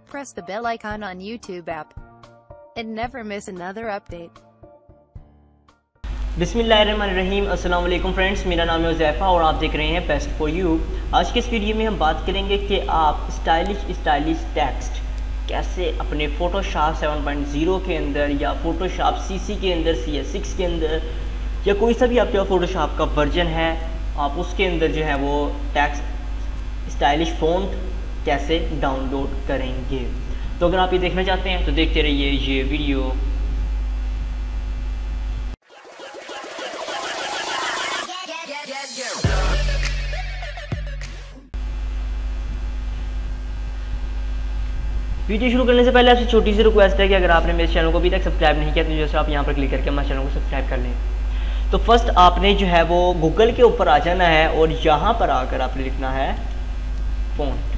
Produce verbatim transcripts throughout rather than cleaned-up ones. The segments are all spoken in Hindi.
press the bell icon on YouTube app and never miss another update. बिस्मिल्लाहिर्रहमानिर्रहीम। अस्सलाम वालेकुम फ्रेंड्स, मेरा नाम है उज़ैफ़ा और आप देख रहे हैं बेस्ट फॉर यू। आज के इस वीडियो में हम बात करेंगे कि आप स्टाइलिश स्टाइलिश टेक्स्ट कैसे अपने फ़ोटोशॉप सेवन पॉइंट ज़ीरो के अंदर या फ़ोटोशॉप सीसी के अंदर, सी एस सिक्स के अंदर या कोई सा भी आपका फ़ोटोशॉप का वर्जन है, आप उसके अंदर जो है वो टेक्स्ट स्टाइलिश फ़ॉन्ट कैसे डाउनलोड करेंगे। तो अगर आप ये देखना चाहते हैं तो देखते रहिए ये वीडियो। वीडियो शुरू करने से पहले आपसे छोटी सी रिक्वेस्ट है कि अगर आपने मेरे चैनल को अभी तक सब्सक्राइब नहीं किया तो जैसे आप यहाँ पर क्लिक करके हमारे चैनल को सब्सक्राइब कर लें। तो फर्स्ट आपने जो है वो गूगल के ऊपर आ जाना है और यहाँ पर आकर आपने लिखना है फ़ॉन्ट।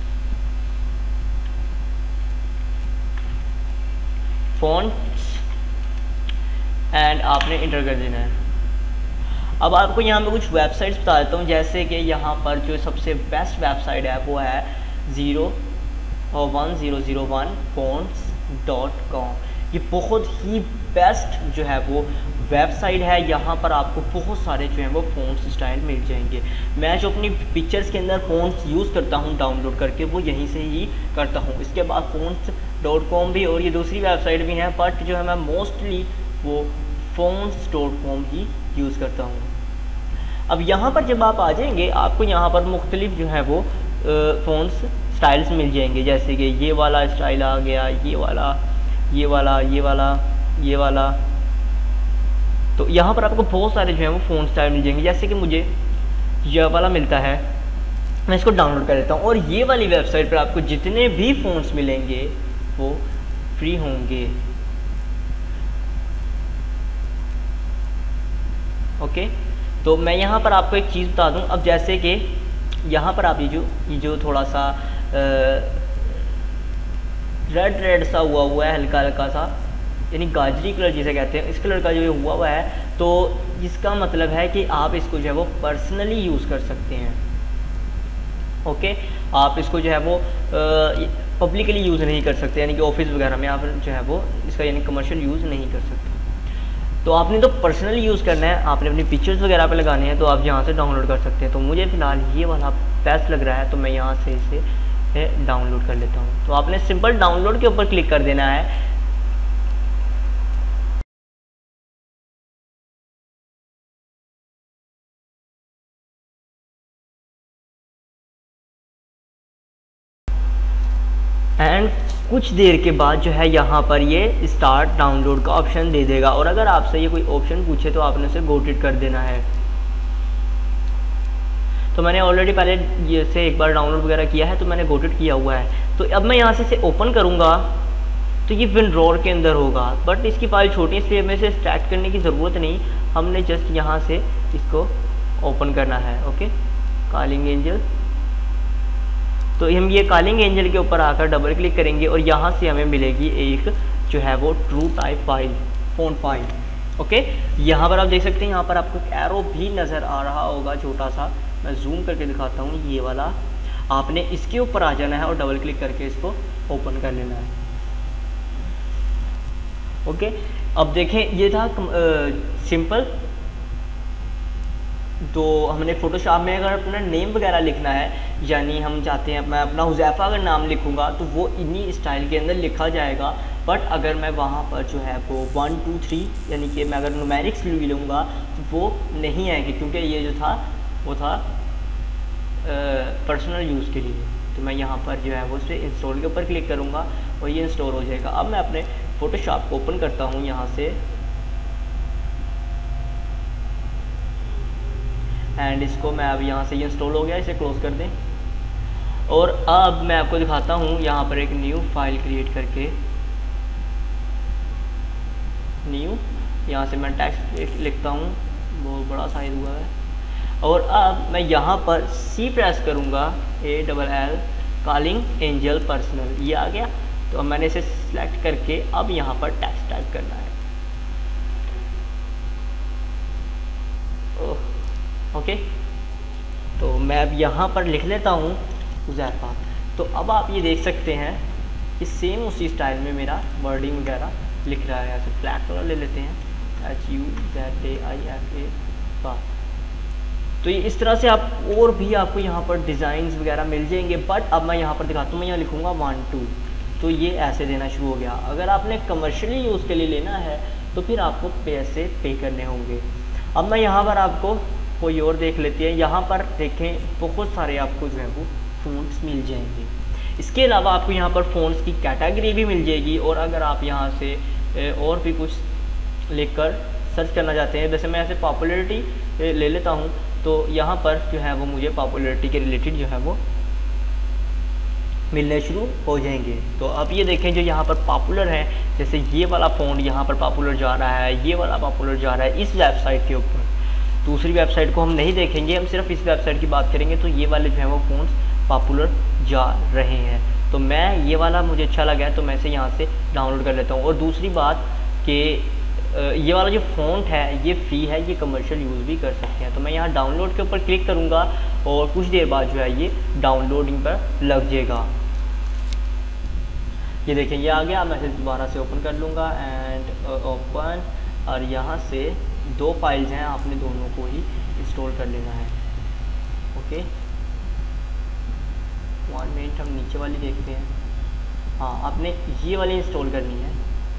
फ़ॉन्ट्स एंड आपने इंटर कर देना है। अब आपको यहाँ पे कुछ वेबसाइट्स बता देता हूँ, जैसे कि यहाँ पर जो सबसे बेस्ट वेबसाइट है वो है ज़ीरो और one zero zero one fonts dot com. ये बहुत ही बेस्ट जो है वो वेबसाइट है। यहाँ पर आपको बहुत सारे जो हैं वो फ़ॉन्ट्स स्टाइल मिल जाएंगे। मैं जो अपनी पिक्चर्स के अंदर फ़ॉन्ट्स यूज़ करता हूँ डाउनलोड करके वो यहीं से ही करता हूँ। इसके बाद फ़ॉन्ट्स डॉट कॉम भी और ये दूसरी वेबसाइट भी है, बट जो है मैं मोस्टली वो फ़ॉन्ट्स डॉट कॉम ही यूज़ करता हूँ। अब यहाँ पर जब आप आ जाएंगे आपको यहाँ पर मुख्तलिफ जो है वो फ़ॉन्ट्स स्टाइल्स मिल जाएंगे, जैसे कि ये वाला स्टाइल आ गया, ये वाला ये वाला ये वाला ये वाला। तो यहाँ पर आपको बहुत सारे जो है वो फ़ॉन्ट स्टाइल मिल जाएंगे। जैसे कि मुझे यह वाला मिलता है, मैं इसको डाउनलोड कर लेता हूँ और ये वाली वेबसाइट पर आपको जितने भी फ़ॉन्ट्स मिलेंगे वो फ्री होंगे। ओके, तो मैं यहाँ पर आपको एक चीज़ बता दूँ। अब जैसे कि यहाँ पर आप ये जो ये जो थोड़ा सा रेड रेड सा हुआ हुआ है, हल्का हल्का सा, यानी गाजरी कलर जिसे कहते हैं, इस कलर का जो हुआ हुआ है, तो इसका मतलब है कि आप इसको जो है वो पर्सनली यूज़ कर सकते हैं। ओके, आप इसको जो है वो पब्लिकली यूज़ नहीं कर सकते, यानी कि ऑफिस वगैरह में आप जो है वो इसका यानी कमर्शियल यूज़ नहीं कर सकते। तो आपने तो पर्सनली यूज़ करना है, आपने अपनी पिक्चर्स वगैरह पे लगाने हैं, तो आप यहाँ से डाउनलोड कर सकते हैं। तो मुझे फ़िलहाल ये वाला बेस्ट लग रहा है तो मैं यहाँ से इसे डाउनलोड कर लेता हूँ। तो आपने सिंपल डाउनलोड के ऊपर क्लिक कर देना है। एंड कुछ देर के बाद जो है यहाँ पर ये स्टार्ट डाउनलोड का ऑप्शन दे देगा और अगर आपसे ये कोई ऑप्शन पूछे तो आपने उसे गो इट कर देना है। तो मैंने ऑलरेडी पहले ये से एक बार डाउनलोड वगैरह किया है तो मैंने गो इट किया हुआ है। तो अब मैं यहाँ से इसे ओपन करूँगा तो ये विंड्रोर के अंदर होगा, बट इसकी फाइल छोटी है इसलिए हमें इसे एक्सट्रैक्ट करने की ज़रूरत नहीं, हमने जस्ट यहाँ से इसको ओपन करना है। Okay, calling angel. तो हम ये कॉलिंग एंजल के ऊपर आकर डबल क्लिक करेंगे और यहाँ से हमें मिलेगी एक जो है वो true type file, font file. Okay, यहाँ पर आप देख सकते हैं, यहाँ पर आपको एक एरो भी नज़र आ रहा होगा छोटा सा, मैं जूम करके दिखाता हूँ। ये वाला आपने इसके ऊपर आ जाना है और डबल क्लिक करके इसको ओपन कर लेना है। ओके, अब देखें ये था सिंपल। तो हमने फ़ोटोशॉप में अगर अपना नेम वगैरह लिखना है, यानी हम चाहते हैं मैं अपना हुज़ैफ़ा अगर नाम लिखूँगा तो वो इन्हीं स्टाइल के अंदर लिखा जाएगा। बट अगर मैं वहाँ पर जो है वो वन टू थ्री यानी कि मैं अगर न्यूमेरिक्स भी लूँगा तो वो नहीं आएगी, क्योंकि ये जो था वो था पर्सनल यूज़ के लिए। तो मैं यहाँ पर जो है वो उसे इंस्टॉल के ऊपर क्लिक करूँगा और ये इंस्टॉल हो जाएगा। अब मैं अपने फ़ोटोशॉप को ओपन करता हूँ यहाँ से एंड इसको मैं अब यहाँ से ये इंस्टॉल हो गया, इसे क्लोज कर दें। और अब मैं आपको दिखाता हूँ यहाँ पर एक न्यू फाइल क्रिएट करके, न्यू, यहाँ से मैं टेक्स्ट लिखता हूँ, बहुत बड़ा साइज हुआ है। और अब मैं यहाँ पर सी प्रेस करूँगा, A double L calling angel personal, ये आ गया। तो अब मैंने इसे सिलेक्ट करके अब यहाँ पर टेक्स्ट टाइप करना है। ओह ओके, तो मैं अब यहाँ पर लिख लेता हूँ हुज़ैफ़ा। तो अब आप ये देख सकते हैं ये सेम उसी स्टाइल में मेरा वर्डिंग वगैरह लिख रहा है। ऐसे ब्लैक कलर ले लेते हैं, H U Z A I F A बा। तो ये इस तरह से आप और भी आपको यहाँ पर डिज़ाइंस वगैरह मिल जाएंगे। बट अब मैं यहाँ पर दिखाता हूँ, मैं यहाँ लिखूँगा वन टू, तो ये ऐसे देना शुरू हो गया। अगर आपने कमर्शियली यूज़ के लिए लेना है तो फिर आपको पैसे पे करने होंगे। अब मैं यहाँ पर आपको कोई और देख लेते हैं। यहाँ पर देखें बहुत सारे आपको जो है वो फ़ोन्स मिल जाएंगे। इसके अलावा आपको यहाँ पर फ़ोन्स की कैटेगरी भी मिल जाएगी। और अगर आप यहाँ से और भी कुछ लेकर सर्च करना चाहते हैं, जैसे मैं ऐसे पॉपुलैरिटी ले लेता हूँ, तो यहाँ पर जो है वो मुझे पॉपुलैरिटी के रिलेटेड जो है वो मिलने शुरू हो जाएंगे। तो अब ये देखें जो यहाँ पर पॉपुलर है, जैसे ये वाला फ़ोन यहाँ पर पॉपुलर जा रहा है, ये वाला पॉपुलर जा रहा है इस वेबसाइट के ऊपर। दूसरी वेबसाइट को हम नहीं देखेंगे, हम सिर्फ इस वेबसाइट की बात करेंगे। तो ये वाले जो है वो फ़ोन्स पॉपुलर जा रहे हैं। तो मैं ये वाला मुझे अच्छा लगा है तो मैं इसे यहाँ से डाउनलोड कर लेता हूँ। और दूसरी बात कि ये वाला जो फ़ॉन्ट है ये फ्री है, ये कमर्शियल यूज़ भी कर सकते हैं। तो मैं यहाँ डाउनलोड के ऊपर क्लिक करूँगा और कुछ देर बाद जो है ये डाउनलोडिंग पर लग जाएगा। ये देखें ये आ गया। मैं इसे दोबारा से ओपन कर लूँगा एंड ओपन, और यहाँ से दो फाइल्स हैं, आपने दोनों को ही इंस्टॉल कर लेना है। ओके, वन मिनट हम नीचे वाली देखते हैं। हाँ, आपने ये वाली इंस्टॉल करनी है।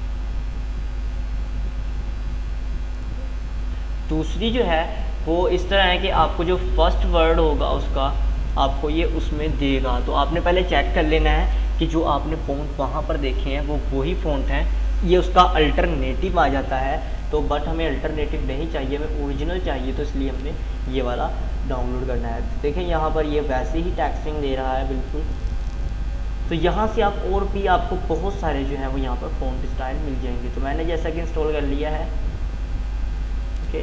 दूसरी जो है वो इस तरह है कि आपको जो फर्स्ट वर्ड होगा उसका आपको ये उसमें देगा। तो आपने पहले चेक कर लेना है कि जो आपने फ़ॉन्ट वहाँ पर देखे हैं वो वही फ़ॉन्ट हैं। ये उसका अल्टरनेटिव आ जाता है, तो बट हमें अल्टरनेटिव नहीं चाहिए, हमें ओरिजिनल चाहिए। तो इसलिए हमने ये वाला डाउनलोड करना है। देखें यहाँ पर ये वैसे ही टेक्सटिंग दे रहा है बिल्कुल। तो यहाँ से आप और भी आपको बहुत सारे जो हैं वो यहाँ पर फ़ॉन्ट स्टाइल मिल जाएंगे। तो मैंने जैसा कि इंस्टॉल कर लिया है। ओके,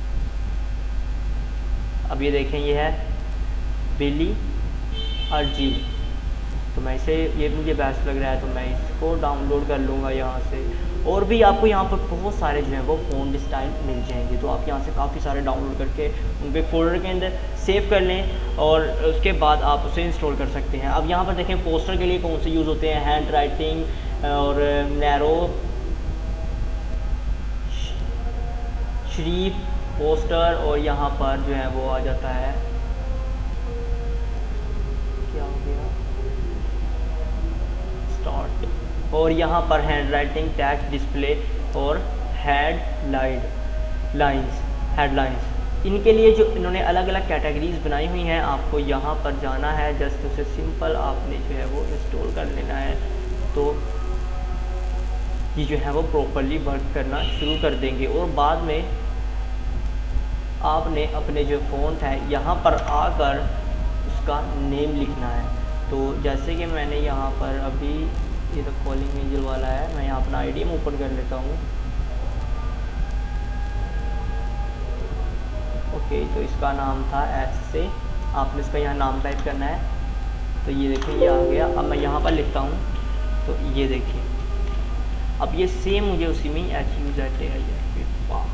अब ये देखें ये है बिली अर्जी। तो मैं इसे, ये मुझे बेस्ट लग रहा है तो मैं इसको डाउनलोड कर लूँगा यहाँ से। और भी आपको यहाँ पर बहुत सारे जो हैं वो फ़ॉन्ट स्टाइल मिल जाएंगे। तो आप यहाँ से काफ़ी सारे डाउनलोड करके उनके फोल्डर के अंदर सेव कर लें और उसके बाद आप उसे इंस्टॉल कर सकते हैं। अब यहाँ पर देखें पोस्टर के लिए कौन से यूज़ होते हैं, हैंड राइटिंग और नैरो शरीफ पोस्टर, और यहाँ पर जो है वो आ जाता है, क्या हो गया, स्टार्ट। और यहाँ पर हैंड राइटिंग, टेक्स्ट डिस्प्ले और हेडलाइन लाइंस हेडलाइंस इनके लिए जो इन्होंने अलग अलग कैटेगरीज बनाई हुई हैं। आपको यहाँ पर जाना है, जस्ट उसे सिंपल आपने जो है वो इंस्टॉल कर लेना है। तो ये जो है वो प्रॉपरली वर्क करना शुरू कर देंगे। और बाद में आपने अपने जो फ़ॉन्ट है यहाँ पर आकर उसका नेम लिखना है। तो जैसे कि मैंने यहाँ पर अभी ये तो कॉलिंग एंजल वाला है, मैं यहाँ अपना आईडी में ओपन कर लेता हूँ। ओके, तो इसका नाम था एस से, आपने इसका यहाँ नाम टाइप करना है। तो ये देखिए ये आ गया। अब मैं यहाँ पर लिखता हूँ, तो ये देखिए अब ये सेम मुझे उसी में H U Z A I है। वाह,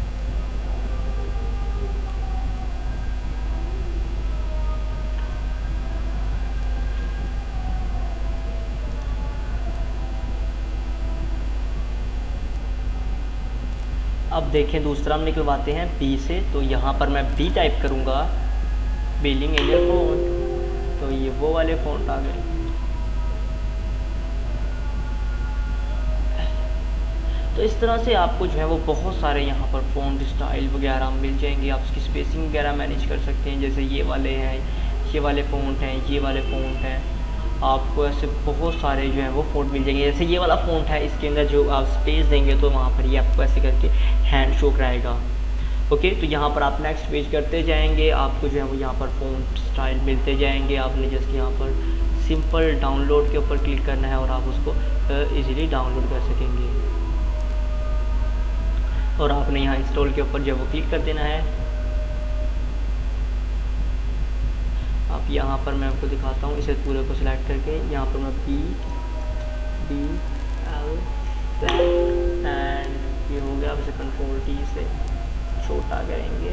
अब देखें दूसरा हम निकलवाते हैं बी से। तो यहाँ पर मैं बी टाइप करूँगा, बिलिंग एरियल फ़ॉन्ट। तो ये वो वाले फ़ॉन्ट आ गए। तो इस तरह से आपको जो है वो बहुत सारे यहाँ पर फ़ॉन्ट स्टाइल वगैरह मिल जाएंगे। आप उसकी स्पेसिंग वगैरह मैनेज कर सकते हैं। जैसे ये वाले हैं, ये वाले फ़ॉन्ट हैं, ये वाले फ़ॉन्ट हैं। आपको ऐसे बहुत सारे जो है वो फ़ॉन्ट मिल जाएंगे। जैसे ये वाला फ़ॉन्ट है, इसके अंदर जो आप स्पेस देंगे तो वहाँ पर ये आपको ऐसे करके हैंड शो कराएगा। ओके, तो यहाँ पर आप नेक्स्ट पेज करते जाएंगे, आपको जो है वो यहाँ पर फ़ॉन्ट स्टाइल मिलते जाएंगे। आपने जैसे यहाँ पर सिंपल डाउनलोड के ऊपर क्लिक करना है और आप उसको ईज़िली डाउनलोड कर सकेंगे। और आपने यहाँ इंस्टॉल के ऊपर जो वो क्लिक कर देना है। अब यहाँ पर मैं आपको दिखाता हूँ, इसे पूरे को सिलेक्ट करके यहाँ पर मैं पी डी एल एंड ये हो गया। अब इसे कंट्रोल टी से छोटा करेंगे।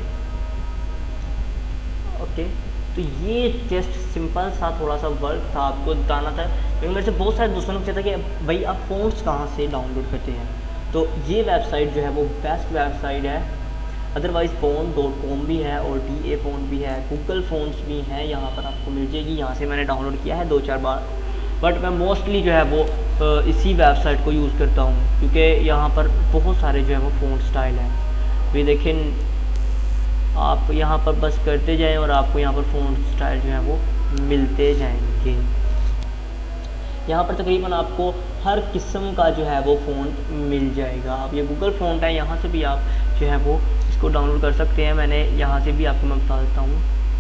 ओके, तो ये जस्ट सिंपल सा थोड़ा सा वर्क था, आपको बताना था क्योंकि मेरे से बहुत सारे दोस्तों ने पूछा था कि भाई आप फ़ोन्स कहाँ से डाउनलोड करते हैं, तो ये वेबसाइट जो है वो बेस्ट वेबसाइट है। अदरवाइज़ फ़ोन डॉट कॉम भी है और डी ए फ़ोन भी है, गूगल फ़ोन्स भी हैं, यहाँ पर आपको मिल जाएगी। यहाँ से मैंने डाउनलोड किया है दो चार बार, बट मैं मोस्टली जो है वो इसी वेबसाइट को यूज़ करता हूँ, क्योंकि यहाँ पर बहुत सारे जो है वो फ़ोन स्टाइल हैं। तो ये देखें, आप यहाँ पर बस करते जाएं और आपको यहाँ पर फ़ोन स्टाइल जो है वो मिलते जाएंगे। यहाँ पर तकरीबन आपको हर किस्म का जो है वो फ़ोन मिल जाएगा। अब ये गूगल फ़ोन है, यहाँ से भी आप जो है वो इसको डाउनलोड कर सकते हैं। मैंने यहाँ से भी आपको मैं बता देता हूँ,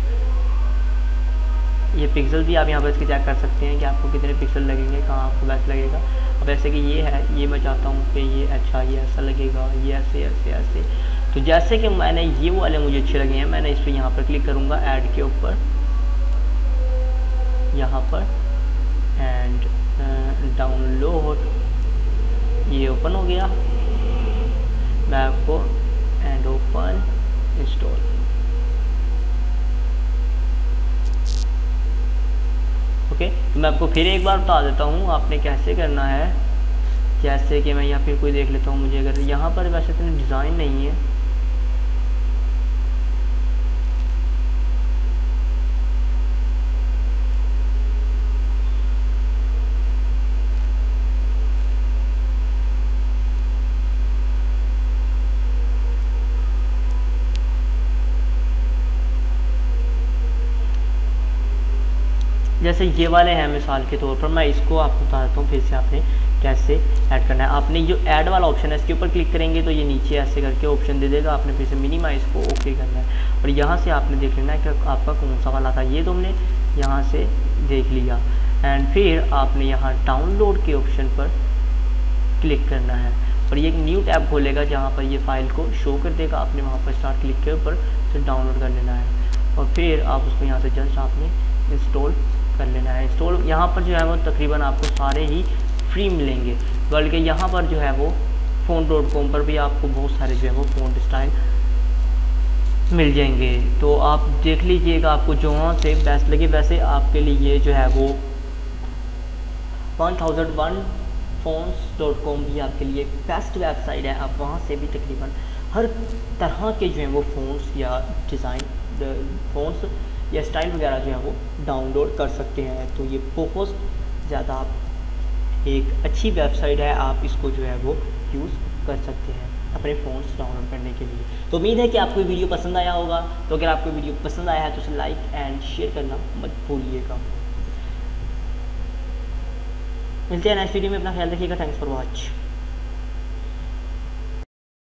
ये पिक्सल भी आप यहाँ पर इसके चेक कर सकते हैं कि आपको कितने पिक्सल लगेंगे, कहाँ आपको बेस्ट लगेगा। अब ऐसे कि ये है, ये मैं चाहता हूँ कि ये अच्छा, ये ऐसा लगेगा, ये ऐसे ऐसे ऐसे। तो जैसे कि मैंने ये वाले मुझे अच्छे लगे हैं, मैंने इस पर यहाँ पर क्लिक करूँगा ऐड के ऊपर, यहाँ पर एंड डाउनलोड, ये ओपन हो गया। मैं आपको and open install, okay okay, तो मैं आपको फिर एक बार बता देता हूँ आपने कैसे करना है। जैसे कि मैं यहाँ फिर कोई देख लेता हूँ, मुझे अगर यहाँ पर वैसे तो डिज़ाइन नहीं है, जैसे ये वाले हैं मिसाल के तौर पर, मैं इसको आपको बता देता हूँ फिर से आपने कैसे ऐड करना है। आपने जो ऐड वाला ऑप्शन है इसके ऊपर क्लिक करेंगे तो ये नीचे ऐसे करके ऑप्शन दे देगा, आपने फिर से मिनिमाइज को ओके करना है और यहाँ से आपने देख लेना है कि आपका कौन सा वाला था। ये तो हमने यहाँ से देख लिया एंड फिर आपने यहाँ डाउनलोड के ऑप्शन पर क्लिक करना है और ये एक न्यू टैब खोलेगा जहाँ पर ये फाइल को शो कर देगा। आपने वहाँ पर स्टार्ट क्लिक के ऊपर से डाउनलोड कर लेना है और फिर आप उसको यहाँ से जस्ट आपने इंस्टॉल कर लेना है। इंस्टॉल यहाँ पर जो है वो तकरीबन आपको सारे ही फ्री मिलेंगे, बल्कि यहाँ पर जो है वो फ़ोन डॉट कॉम पर भी आपको बहुत सारे जो है वो फ़ोन स्टाइल मिल जाएंगे। तो आप देख लीजिएगा आपको जो वहाँ से बेस्ट लगे। वैसे आपके लिए ये जो है वो one thousand one fonts dot com भी आपके लिए बेस्ट वेबसाइट है। आप वहाँ से भी तकरीबन हर तरह के जो है वो फ़ोन्स या डिज़ाइन फ़ोन्स या स्टाइल वगैरह जो है वो डाउनलोड कर सकते हैं। तो ये बहुत ज़्यादा एक अच्छी वेबसाइट है, आप इसको जो है वो यूज़ कर सकते हैं अपने फ़ोन्स डाउनलोड करने के लिए। तो उम्मीद है कि आपको वीडियो पसंद आया होगा। तो अगर आपको वीडियो पसंद आया है तो उसे लाइक एंड शेयर करना मत भूलिएगा। मिलते हैं नेक्स्ट वीडियो में, अपना ख्याल रखिएगा। Thanks for watch.